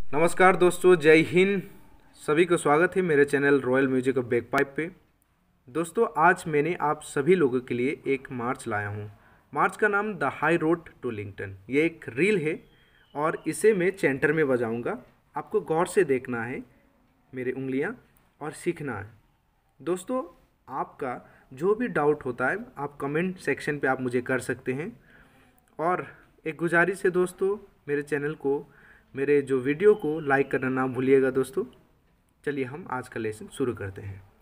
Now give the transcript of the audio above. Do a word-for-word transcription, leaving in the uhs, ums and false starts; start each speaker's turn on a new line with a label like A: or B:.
A: नमस्कार दोस्तों, जय हिंद। सभी को स्वागत है मेरे channel royal music of bagpipe पे। दोस्तों, आज मैंने आप सभी लोगों के लिए एक मार्च लाया हूँ। मार्च का नाम the high road to Linton. ये एक रील है और इसे मैं चेंटर में बजाऊँगा। आपको गौर से देखना है मेरी उंगलियाँ और सीखना है। दोस्तों, आपका जो भी डाउट होता है आप कमेंट सेक्शन पे आप मुझे कर सकते हैं। और एक गुजारिश है दोस्तों, मेरे चैनल को, मेरे जो वीडियो को लाइक करना ना भूलिएगा दोस्तों। चलिए हम आज का लेसन शुरू करते हैं।